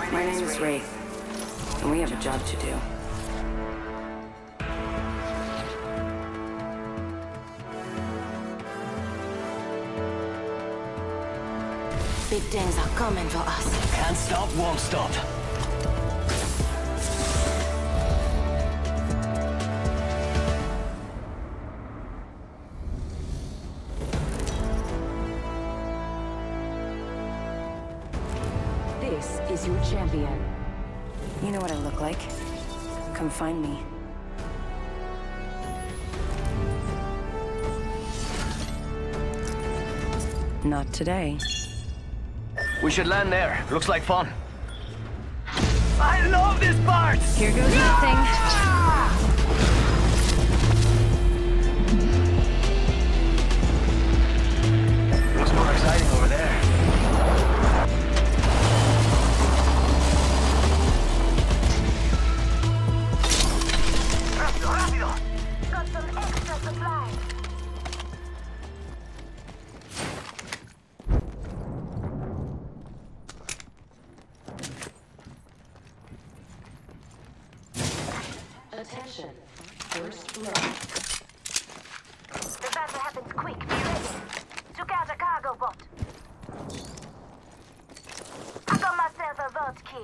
My name is Wraith, and we have a job to do. Big things are coming for us. Can't stop, won't stop. This is your champion. You know what I look like. Come find me. Not today. We should land there. Looks like fun. I love this part! Here goes nothing. Looks more exciting over there. Rápido, rápido! Got some extra supplies. Attention. First blood. The battle happens quick. Be ready. Took out a cargo bot. I got myself a vault key.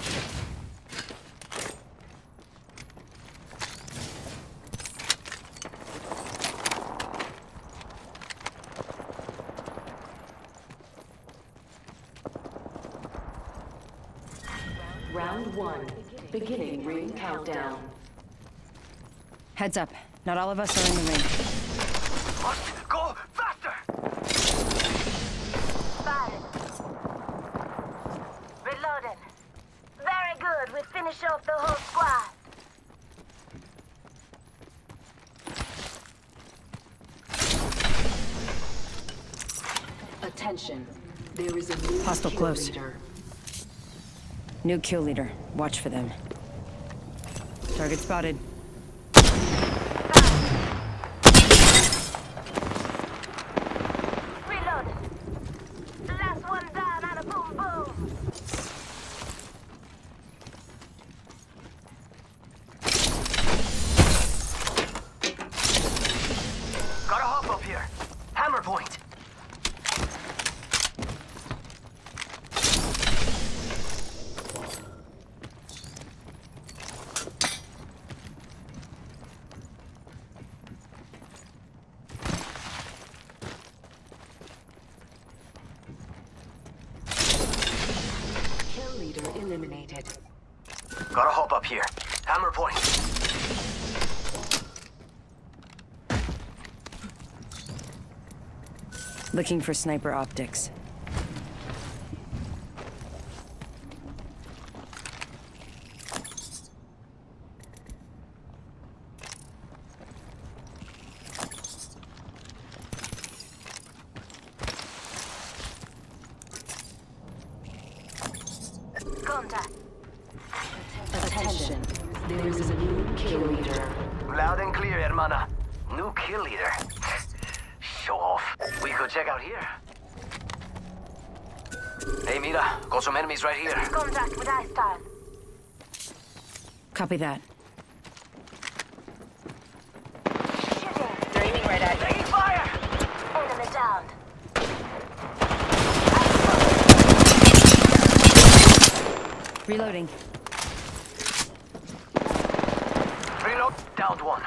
Round 1. Beginning ring countdown. Heads up. Not all of us are in the ring. Must go faster! Firing. Reloading. Very good. We finish off the whole squad. Attention. There is a new Hostile kill close. leader. New kill leader. Watch for them. Target spotted. Reloading. Last one down and a boom boom. Gotta hop up here. Hammer point. Kill leader eliminated. Gotta hop up here. Hammer point. Looking for sniper optics. Contact. Attention. There is a new kill leader. Loud and clear, hermana. New kill leader. Show off. We could check out here. Hey, mira. Got some enemies right here. Contact with I-Style. Copy that. Shooting. They're aiming right at you. Taking fire! Enemy down. Reloading. Reload. Downed one.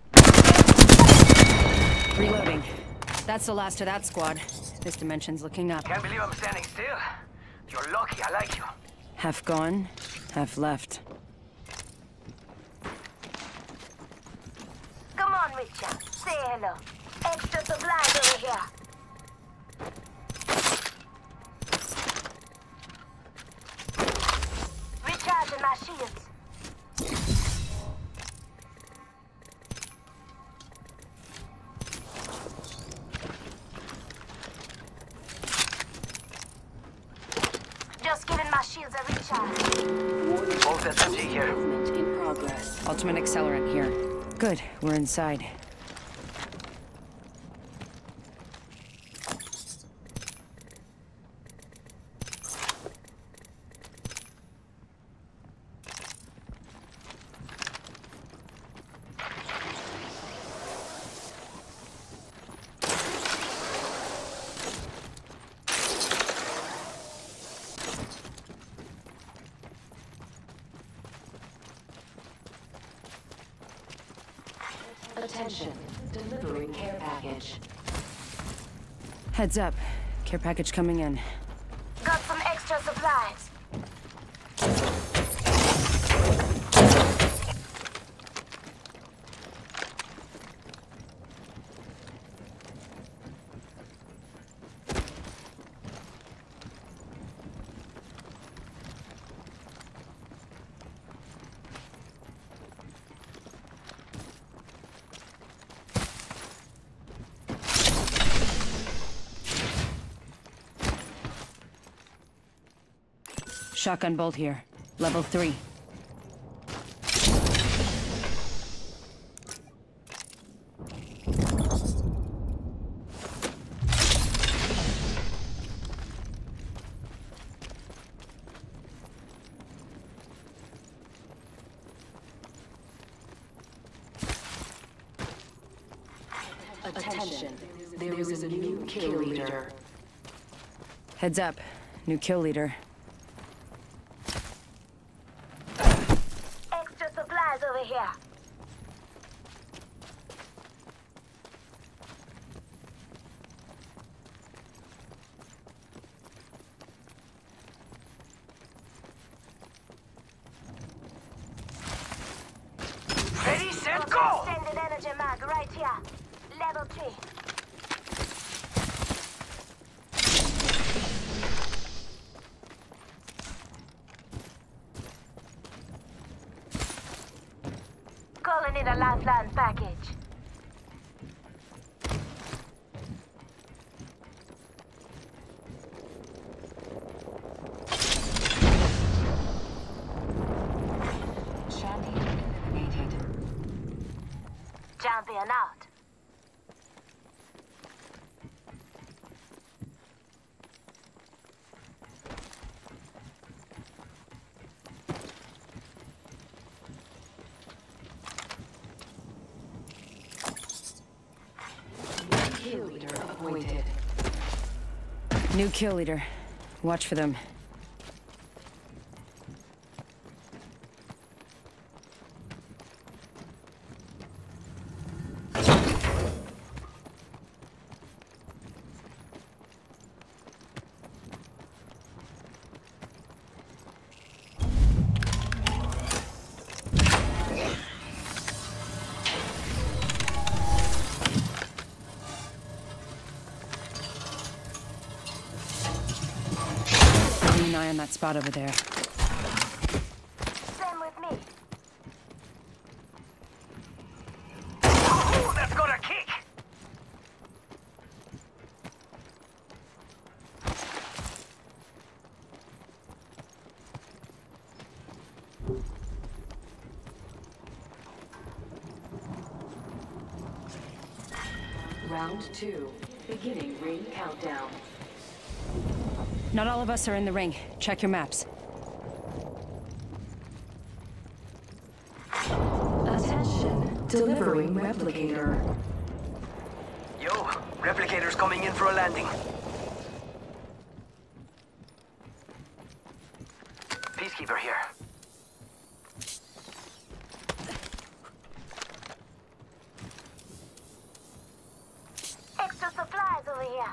Reloading. That's the last of that squad. This dimension's looking up. Can't believe I'm standing still. You're lucky. I like you. Half gone, half left. Come on, Richard. Say hello. Extra supplies over here. Recharging my shields. Just giving my shields a recharge. Both SMG here. Movement in progress. Ultimate accelerant here. Good, we're inside. Attention, delivering care package. Heads up. Care package coming in. Got some extra supplies. Shotgun bolt here. Level 3. Attention, there is a new kill leader. Heads up. New kill leader. Extra supplies over here. Ready, set, Got go! extended energy mag right here. Level 3. Calling in a lifeline package. Champion eliminated. Champion out. Kill leader appointed. New kill leader. Watch for them. Keep an eye on that spot over there. Same with me. Oh, that's got a kick! Round 2, beginning ring countdown. Not all of us are in the ring. Check your maps. Attention, delivering replicator. Yo, replicator's coming in for a landing. Peacekeeper here. Extra supplies over here.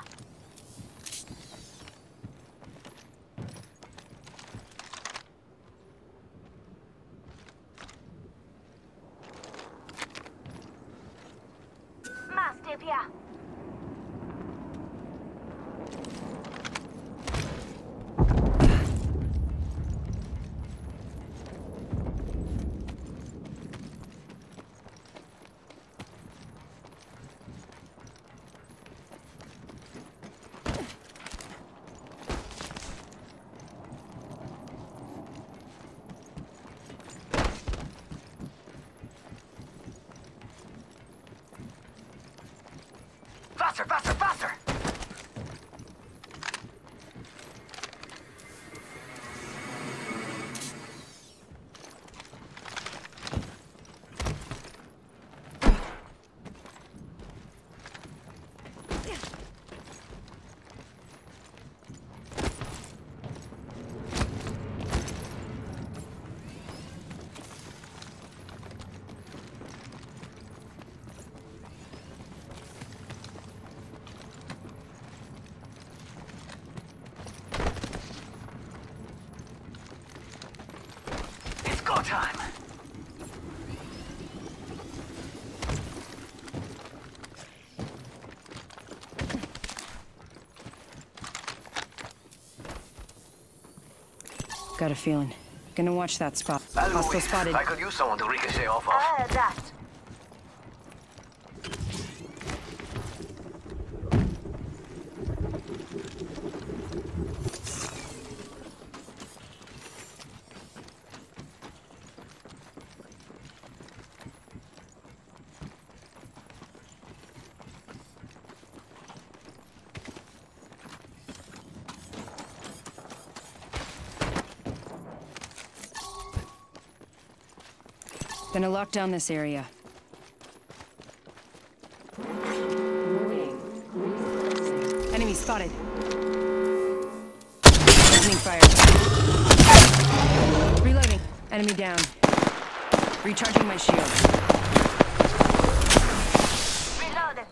Mastiff here. Faster, faster, faster! time. Got a feeling. Gonna watch that spot. Hostile spotted. I could use someone to ricochet off of. I heard that. Gonna lock down this area. Enemy spotted. Opening fire. Reloading. Enemy down. Recharging my shield. Reloaded.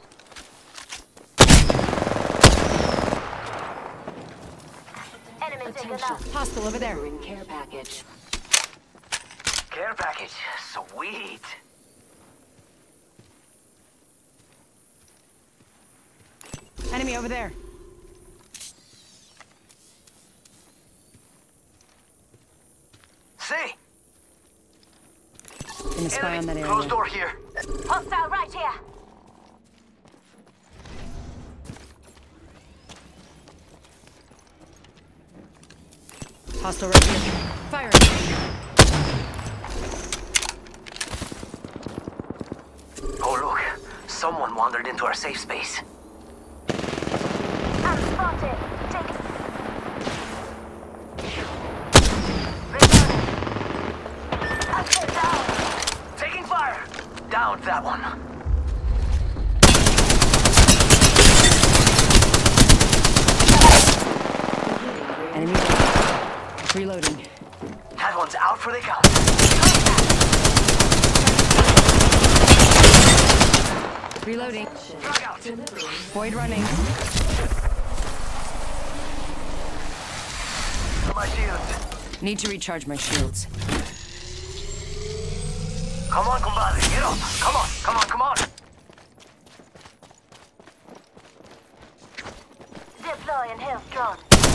Enemy taken out. Hostile over there. Care package. Care package. Sweet. Enemy over there. See? Gonna spy on that area. Closed door here. Hostile right here. Hostile right here. Fire. Oh look, someone wandered into our safe space. I'm spotted. Take it. Down. Taking fire. Downed that one. Enemy down. Reloading. That one's out for the count. Reloading. Drag out. Void running. My shields. Need to recharge my shields. Come on, compadre. Get up. Come on, come on, come on. Deploying health drone.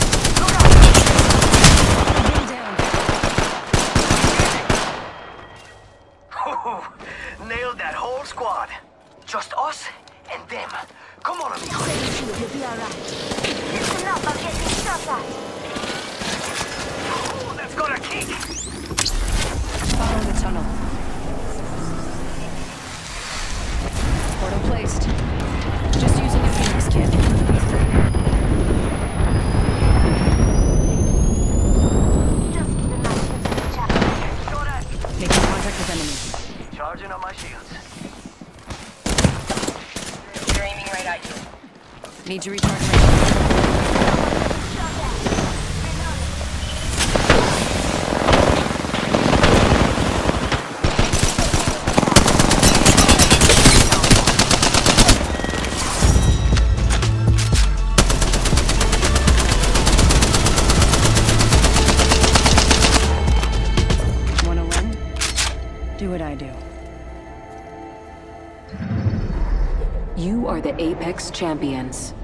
Getting down. Nailed that whole squad. Just us and them. Come on, amigo. You'll be alright. Listen up, I'm getting shot at. Ooh, that's got a kick. Follow the tunnel. Portal placed. Just using a Phoenix kit. Just keep in mind for the chat. Shot at. Making contact with enemy. Charging on my shields. Aiming right at you. Need to recharge my shields. Wanna win? Do what I do. You are the Apex Champions.